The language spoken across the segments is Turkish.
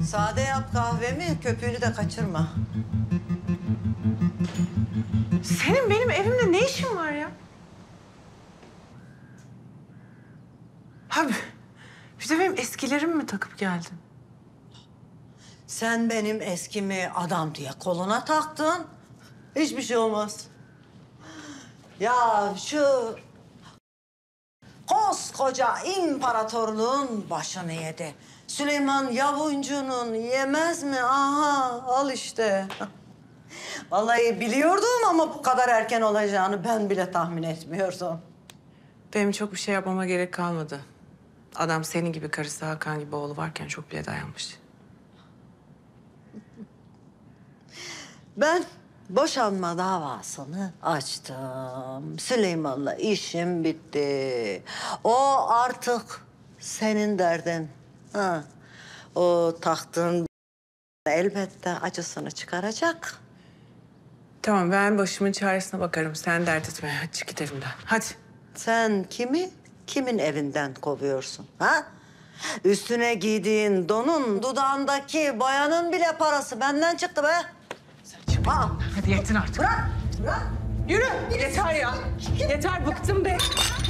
Sade yap kahvemi, köpüğünü de kaçırma. Senin benim evimde ne işin var ya? Abi, bir de benim eskilerimi mi takıp geldin? Sen benim eskimi adam diye koluna taktın. Hiçbir şey olmaz. Ya şu koskoca imparatorluğun başını yedi. Süleyman Yavuncu'nun yemez mi? Aha, al işte. Vallahi biliyordum ama bu kadar erken olacağını ben bile tahmin etmiyordum. Benim çok bir şey yapmama gerek kalmadı. Adam senin gibi karısı Hakan gibi oğlu varken çok bile dayanmış. Ben boşanma davasını açtım. Süleyman'la işim bitti. O artık senin derdin. Ha. O taktığın elbette acısını çıkaracak. Tamam, ben başımın çaresine bakarım. Sen dert etme. Hadi çık git evimden. Hadi. Sen kimin evinden kovuyorsun? Ha? Üstüne giydiğin donun, dudağındaki boyanın bile parası benden çıktı be. Sen çık. Aa, Hadi yetin artık. bırak. Yürü. Yeter ya. Yeter, bıktım be.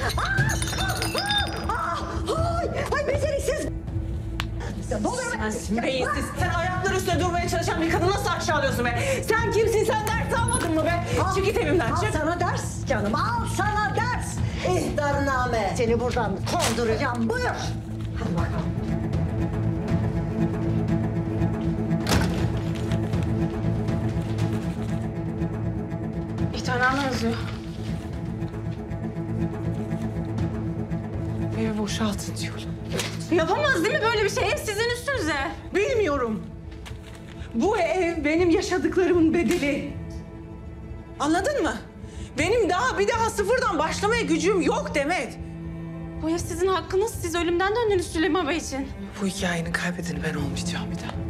Ay beceriksiz. Ne oluyor be? Sensin beyinsiz. Sen ayakları üstüne durmaya çalışan bir kadını nasıl aşağılıyorsun be? Sen kimsin? Sen ders almadın mı be? Çık git evimden, Al çık. sana ders canım, al sana ders. İhtarname. Seni buradan konduracağım, buyur. Hadi bakalım. İhtarname yazıyor. Evi boşaltın diyor. Yapamaz değil mi böyle bir şey? Ev sizin üstünüze. Bilmiyorum. Bu ev benim yaşadıklarımın bedeli. Anladın mı? Benim bir daha sıfırdan başlamaya gücüm yok Demet. Bu ev sizin hakkınız. Siz ölümden döndünüz Süleyman Bey için. Bu hikayenin kaybedeni ben olmayacağım bir daha.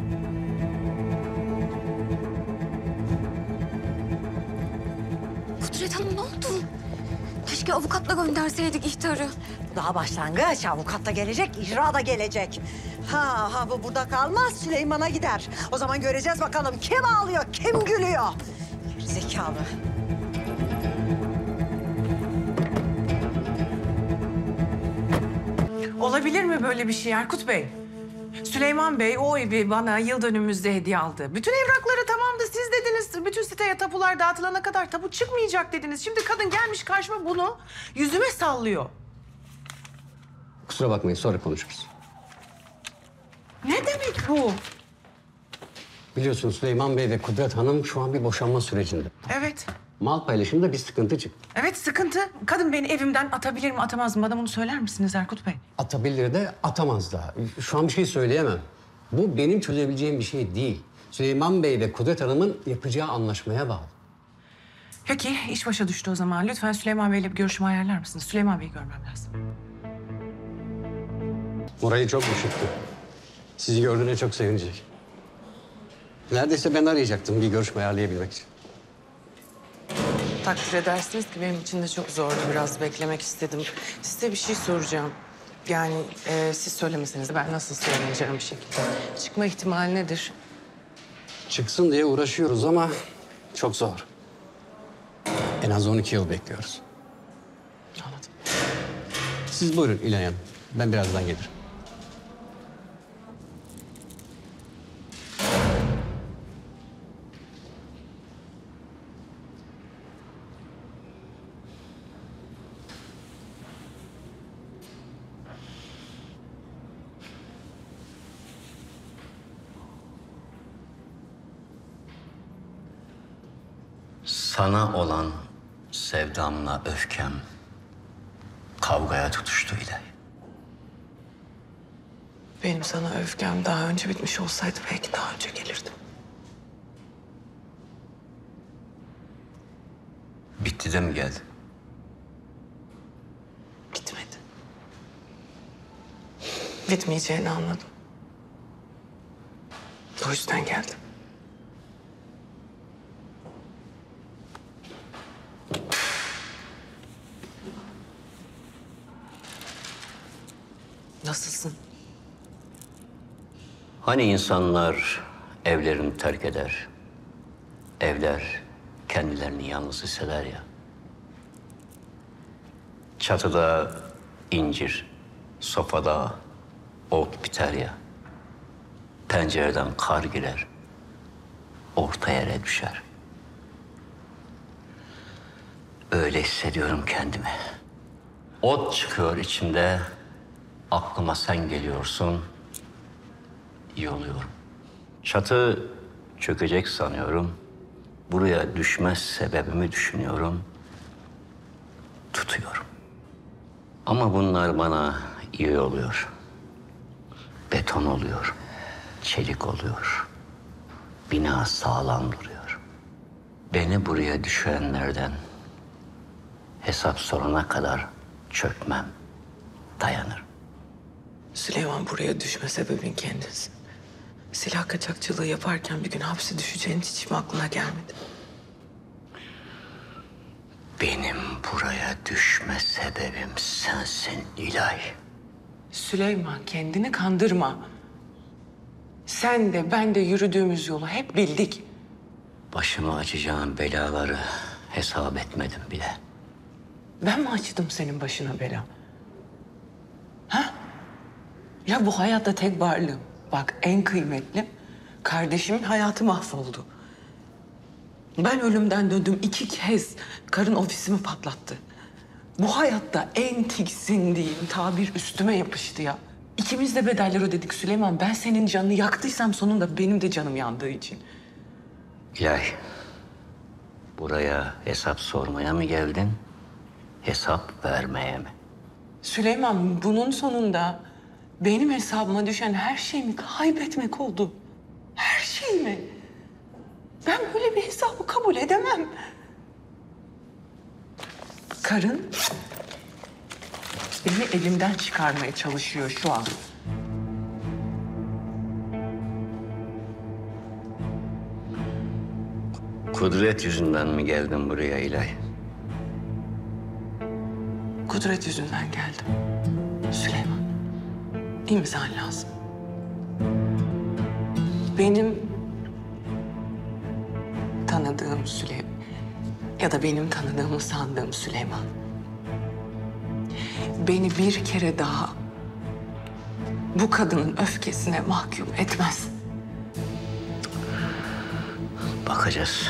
Kudret Hanım ne oldu? Keşke avukatla gönderseydik ihtarı. Daha başlangıç, avukat da gelecek, icra da gelecek. Ha bu burada kalmaz, Süleyman'a gider. O zaman göreceğiz bakalım kim ağlıyor, kim gülüyor. Zekalı. Olabilir mi böyle bir şey Erkut Bey? Süleyman Bey o evi bana yıl dönümümüzde hediye aldı. Bütün evrakları tamamdı. Siz dediniz bütün siteye tapular dağıtılana kadar tapu çıkmayacak dediniz. Şimdi kadın gelmiş karşıma bunu yüzüme sallıyor. Kusura bakmayın, sonra konuşuruz. Ne demek bu? Biliyorsunuz Süleyman Bey ve Kudret Hanım şu an bir boşanma sürecinde. Evet. Mal paylaşımında bir sıkıntı çıktı. Evet, sıkıntı. Kadın beni evimden atabilir mi atamaz mı? Bana bunu söyler misiniz Erkut Bey? Atabilir de atamaz da. Şu an bir şey söyleyemem. Bu benim çözebileceğim bir şey değil. Süleyman Bey ve Kudret Hanım'ın yapacağı anlaşmaya bağlı. Peki, iş başa düştü o zaman. Lütfen Süleyman Bey'le bir görüşme ayarlar mısınız? Süleyman Bey'i görmem lazım. Morali çok düşüktü. Sizi gördüğüne çok sevinecek. Neredeyse ben arayacaktım bir görüşme ayarlayabilmek için. Takdir edersiniz ki benim için de çok zordu. Biraz beklemek istedim. Size bir şey soracağım. Yani siz söylemeseniz ben nasıl söyleyeceğim bir şekilde. Çıkma ihtimali nedir? Çıksın diye uğraşıyoruz ama çok zor. En az 12 yıl bekliyoruz. Anladım. Siz buyurun İlhan Hanım. Ben birazdan gelirim. Sana olan sevdamla öfkem kavgaya tutuştu İlay. Benim sana öfkem daha önce bitmiş olsaydı belki daha önce gelirdim. Bitti de mi geldi? Bitmedi. Bitmeyeceğini anladım. O yüzden geldim. Nasılsın? Hani insanlar evlerini terk eder, evler kendilerini yalnız hisseder ya. Çatıda incir, sofada ot biter ya. Pencereden kar girer, orta yere düşer. Öyle hissediyorum kendimi. Ot çıkıyor içimde, aklıma sen geliyorsun, iyi oluyorum. Çatı çökecek sanıyorum, buraya düşmez sebebimi düşünüyorum, tutuyorum. Ama bunlar bana iyi oluyor. Beton oluyor, çelik oluyor. Bina sağlam duruyor. Beni buraya düşürenlerden hesap sorana kadar çökmem, dayanırım. Süleyman, buraya düşme sebebin kendisi. Silah kaçakçılığı yaparken bir gün hapse düşeceğin hiç mi aklına gelmedi? Benim buraya düşme sebebim sensin İlay. Süleyman, kendini kandırma. Sen de ben de yürüdüğümüz yolu hep bildik. Başıma açacağım belaları hesap etmedim bile. Ben mi açtım senin başına bela? Ha? Ya bu hayatta tek varlığım. Bak, en kıymetli kardeşimin hayatı mahvoldu. Ben ölümden döndüm 2 kez. Karın ofisimi patlattı. Bu hayatta en tiksindiğim tabir üstüme yapıştı ya. İkimiz de bedeller ödedik Süleyman. Ben senin canını yaktıysam sonunda benim de canım yandığı için. İlay, buraya hesap sormaya mı geldin, hesap vermeye mi? Süleyman, bunun sonunda benim hesabıma düşen her şeyimi kaybetmek oldu. Her şeyimi. Ben böyle bir hesabı kabul edemem. Karın beni elimden çıkarmaya çalışıyor şu an. Kudret yüzünden mi geldin buraya İlay? Kudret yüzünden geldim. Süleyman, imzan lazım. Benim tanıdığım Süleyman ya da benim tanıdığımı sandığım Süleyman beni bir kere daha bu kadının öfkesine mahkum etmez. Bakacağız.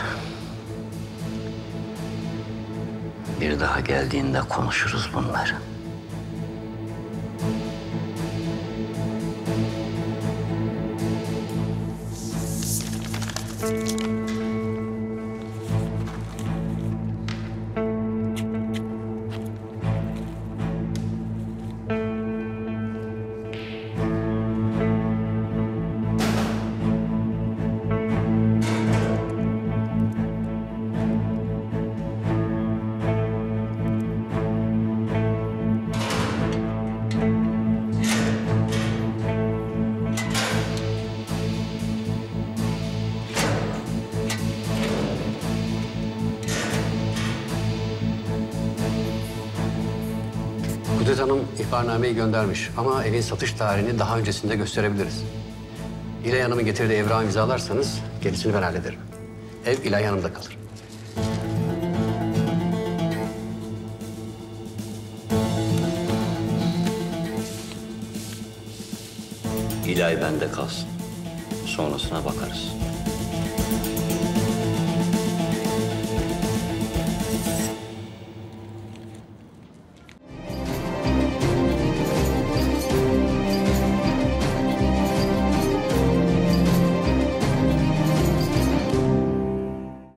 Bir daha geldiğinde konuşuruz bunları. Kudret Hanım ihbarnameyi göndermiş ama evin satış tarihini daha öncesinde gösterebiliriz. İlay Hanım'ın getirdiği evrağı imzalarsanız gerisini ben hallederim. Ev İlay Hanım'da kalır. İlay bende kalsın. Sonrasına bakarız.